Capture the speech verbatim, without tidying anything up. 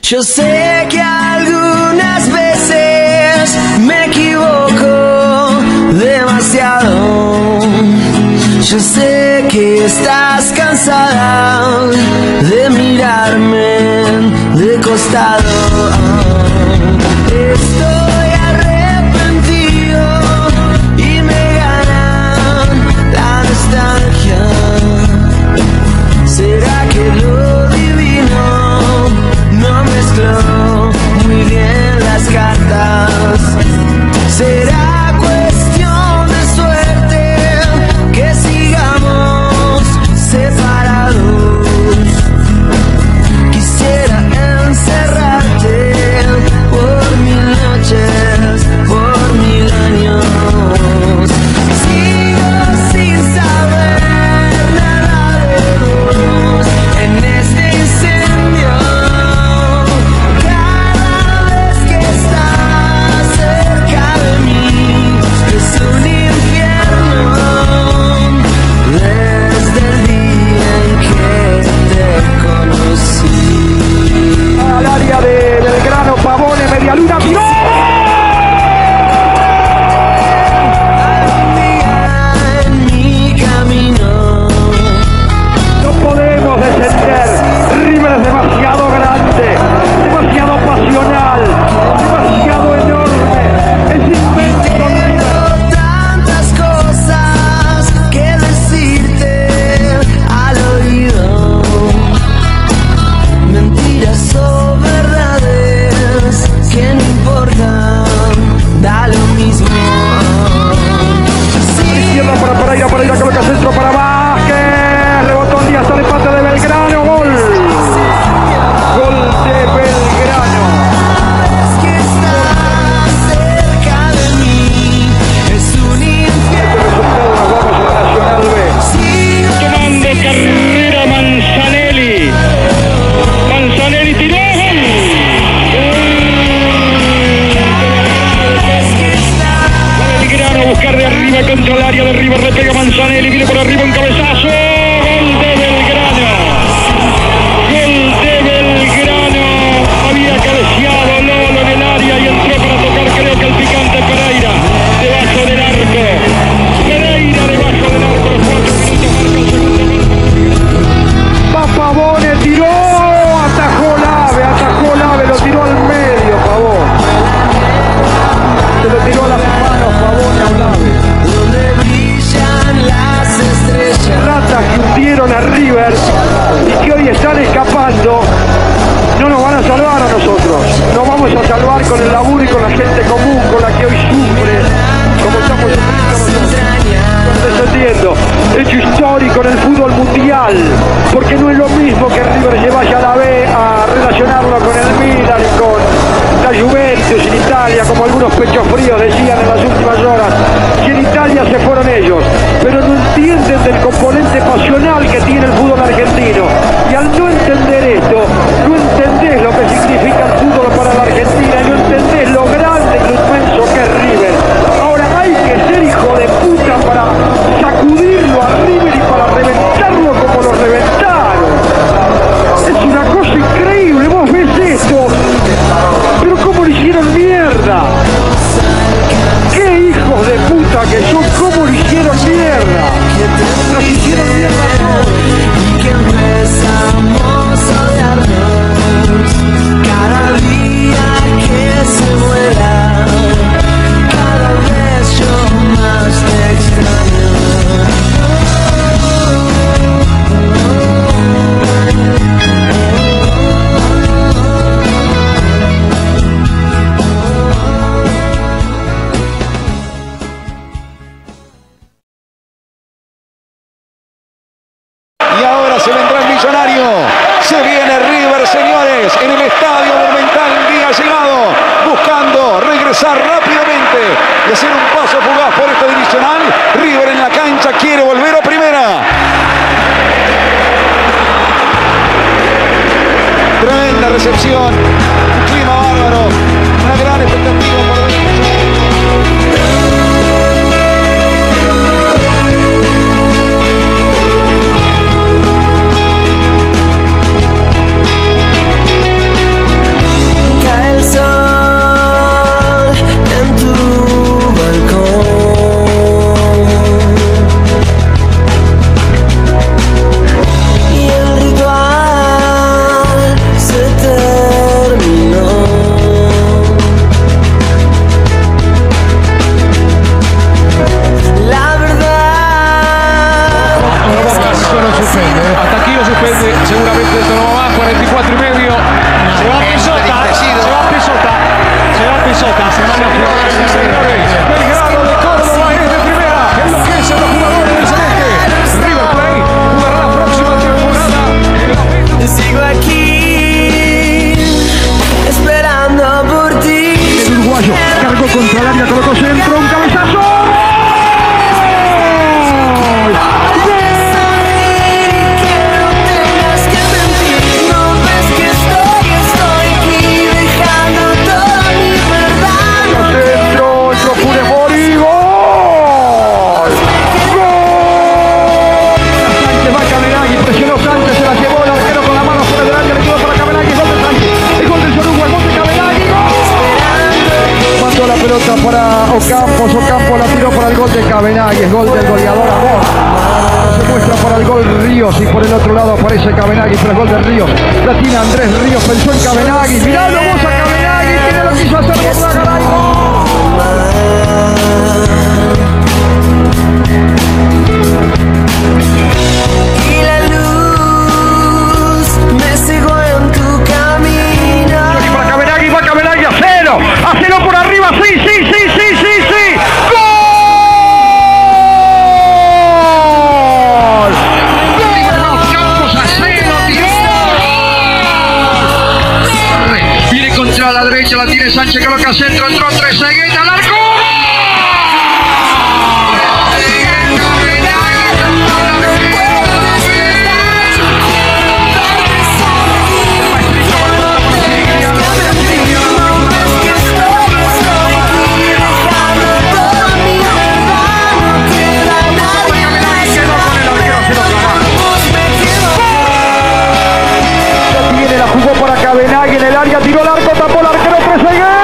Yo sé que algunas veces me equivoco demasiado. Yo sé que estás cansada de mirarme de costado. Estoy arrepentido y me gana la nostalgia. ¿Será que lo divino no mezcló muy bien las cartas? ¿Será cuestión de suerte que sigamos separados? Quisiera encerrarte por mil noches, por mil años. Sigo sin saber nada de vos en este incendio. Cada vez que estás cerca de mí es un infierno. Desde el día en que te conocí. Al área de Belgrano, Pavone, media luna, tiró. En mi camino. No podemos descender. River es demasiado grande, demasiado pasional, demasiado enorme. Es inmenso. Tengo tantas cosas que decirte al oído. Mentiras o verdades que no importan, da lo mismo. Izquierda para Pereira, Pereira coloca centro para Vázquez. Rebotó Díaz hasta el empate de Belgrano. Gol. Gol de Belgrano. Es que estás cerca de mí, es un infierno. Resultado, nos vamos a la Nacional B. Tomando carrera Manzanelli. Manzanelli tiró. Belgrano a buscar de arriba contra el área de River. Le pega Manzanelli. Viene por arriba un cabezazo. Gol de Belgrano. Gol de Belgrano. Había cabeceado Lolo en el área y entró para tocar, creo que el picante Pereira. Debajo del arco. Pereira debajo del arco. Los cuatro minutos marca el segundo. Pavone tiró, atajó Lave, atajó Lave, lo tiró al medio, Pavón. Se lo tiró a las manos, Pavone a Lave. Donde brillan las estrellas. Ratas que hundieron a River y que hoy están escapando, no nos van a salvar a nosotros. Nos vamos a salvar con el laburo y con la gente común, con la que hoy sufre, como estamos descendiendo. Hecho histórico en el fútbol mundial, porque no es lo mismo que River se vaya a la B a relacionarlo con el Milan y con la Juventus en Italia, como algunos pechos fríos decían en las últimas horas, que en Italia se fueron ellos, pero no entienden del componente pasional que tiene el fútbol argentino, y al no entender esto, no entendés lo que significa el fútbol para la Argentina, y no entendés lo grande y lo inmenso que es River. Ahora hay que ser hijo de puta para sacudirlo a River y para reventarlo como lo reventaron. Es una cosa increíble, vos ves esto, pero cómo lo hicieron mierda. Qué hijos de puta que son, cómo lo hicieron mierda. Nos hicieron mierda todos. Y que empezamos a odiarnos cada día que se muera. Cada vez yo más te extraño. Y ahora se vendrá el millonario. Se viene River, señores, en el estadio Monumental. Día llegado, buscando regresar rápidamente y hacer un paso fugaz por esta divisional. River en la cancha quiere volver a primera. Tremenda recepción, un clima bárbaro, una gran expectativa por el cuatro y medio. Se va Pisota, se va Pisota, se va Pisota, se va la Señores, señores, Belgrano de Córdoba es de primera. Enloquecen los jugadores del Celeste. River Plate jugará la próxima temporada en la meta. Sigo aquí, esperando por ti. El uruguayo cargó contra el área, colocó centro, un cabezazo. Para Ocampos, Ocampo la tiró para el gol de Cabenagui, es gol del goleador Amor. Se muestra para el gol Ríos y por el otro lado aparece Cabenagui para el gol de Ríos. La tiene Andrés Ríos, pensó en Cabenagui, miralo vos a Cabenagui, que lo quiso hacer por la cara. Y la luz me cegó en tu camino. Y para Cabenagui, va Cabenagui a cero, a cero por arriba, sí, sí, sí, sí, sí, sí. ¡Gol! ¡Gol! Campos a cero, tiró. Viene contra la derecha, la tiene Sánchez, coloca centro, entró tres, seguida al arco. Jugó para Cabenagui en el área, tiró el arco, tapó el arquero, tres,